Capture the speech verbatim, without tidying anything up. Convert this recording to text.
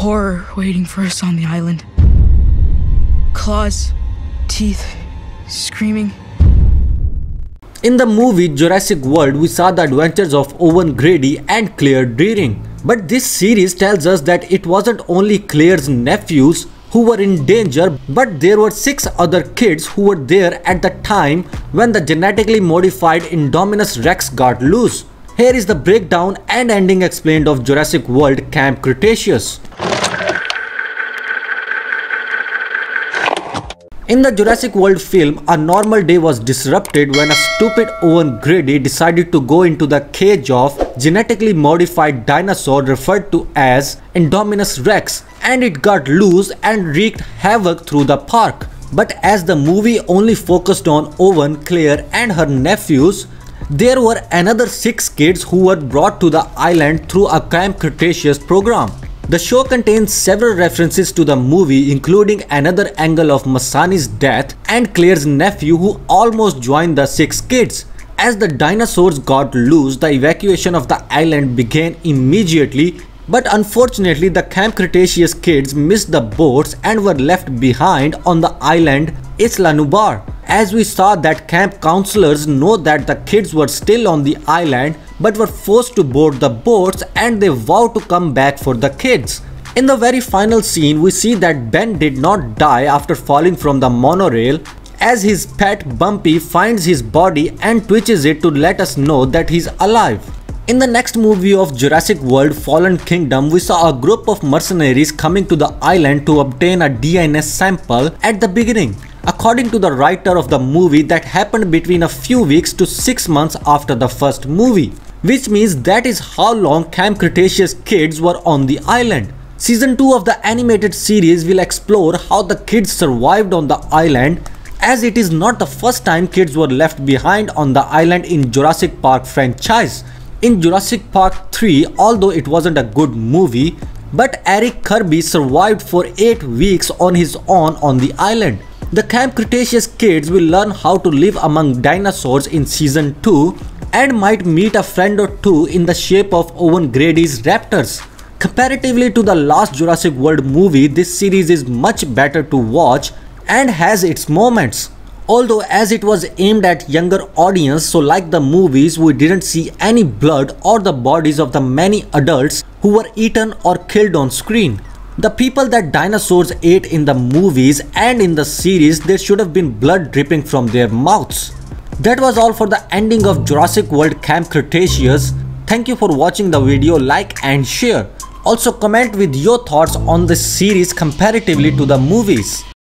horror waiting for us on the island. Claws, teeth, screaming. In the movie Jurassic World, we saw the adventures of Owen Grady and Claire Dearing. But this series tells us that it wasn't only Claire's nephews who were in danger, but there were six other kids who were there at the time when the genetically modified Indominus Rex got loose. Here is the breakdown and ending explained of Jurassic World Camp Cretaceous. In the Jurassic World film, a normal day was disrupted when a stupid Owen Grady decided to go into the cage of genetically modified dinosaur referred to as Indominus Rex, and it got loose and wreaked havoc through the park. But as the movie only focused on Owen, Claire and her nephews, there were another six kids who were brought to the island through a Camp Cretaceous program. The show contains several references to the movie, including another angle of Masani's death and Claire's nephew who almost joined the six kids. As the dinosaurs got loose, the evacuation of the island began immediately, but unfortunately the Camp Cretaceous kids missed the boats and were left behind on the island Isla Nublar. As we saw that camp counselors know that the kids were still on the island but were forced to board the boats, and they vow to come back for the kids. In the very final scene, we see that Ben did not die after falling from the monorail, as his pet Bumpy finds his body and twitches it to let us know that he's alive. In the next movie of Jurassic World Fallen Kingdom, we saw a group of mercenaries coming to the island to obtain a D N A sample at the beginning. According to the writer of the movie, that happened between a few weeks to six months after the first movie, which means that is how long Camp Cretaceous kids were on the island. Season two of the animated series will explore how the kids survived on the island, as it is not the first time kids were left behind on the island in Jurassic Park franchise. In Jurassic Park three, although it wasn't a good movie, but Eric Kirby survived for eight weeks on his own on the island. The Camp Cretaceous kids will learn how to live among dinosaurs in season two and might meet a friend or two in the shape of Owen Grady's raptors. Comparatively to the last Jurassic World movie, this series is much better to watch and has its moments. Although as it was aimed at younger audience, so like the movies, we didn't see any blood or the bodies of the many adults who were eaten or killed on screen. The people that dinosaurs ate in the movies and in the series, there should have been blood dripping from their mouths. That was all for the ending of Jurassic World Camp Cretaceous. Thank you for watching the video, like and share. Also comment with your thoughts on this series comparatively to the movies.